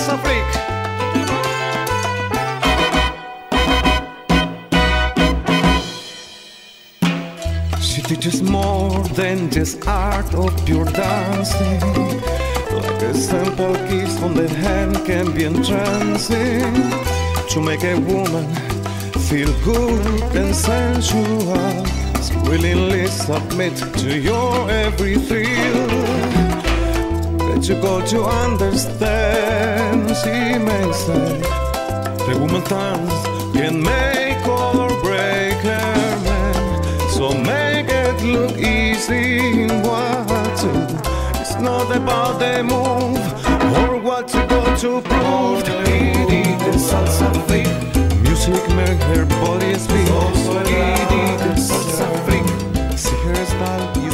salsa freak. She teaches more than just art of pure dancing. Like a simple kiss on the hand can be entrancing. To make a woman feel good and sensual, willingly submit to your every thrill. That you go to understand, she may say, the woman's dance can make or break her man. So make it look easy in what to. It's not about the move or what to go to prove. Edie the salsa freak. Music make her body speak. Edie the salsa freak. See her style.